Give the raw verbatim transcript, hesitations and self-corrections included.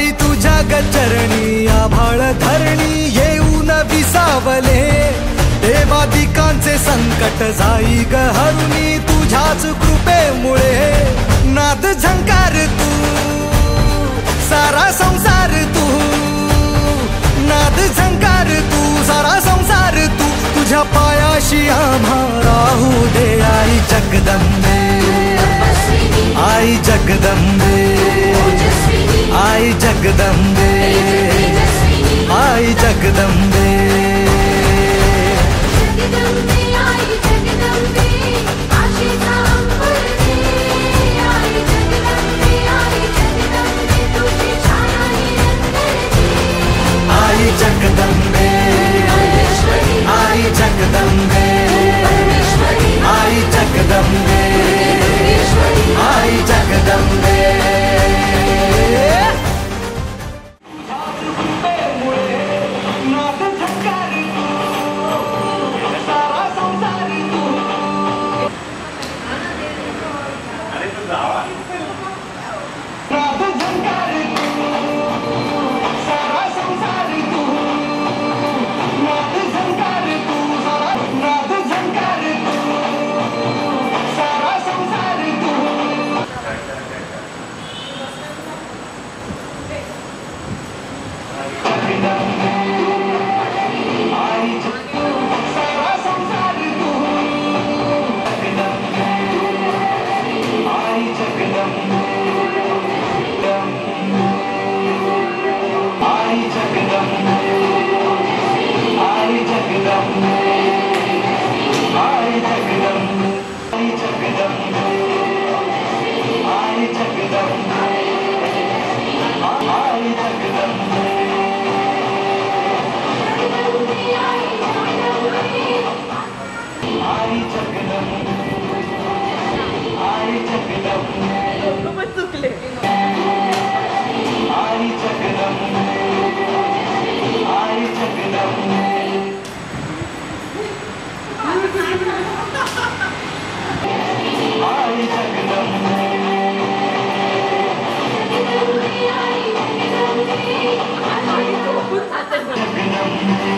आई तुझ्या गचरणी आभाळ धरणी येऊन विसावले, देवादिकांचे संकट जाई ग हरुणी तुझ्याच कृपेमुळे। नाद झंकार तू सारा संसार तू, नाद झंकार तू सारा संसार तू, तुझ्या पायाशी आम्हा राहू दे आई जगदंबे, आई जगदंबे, आई जगदंबे, आई जगदंबे। आई जगदंबे, आई जगदंबे, आई जगदंबे, आई जगदंबे। Jagdambe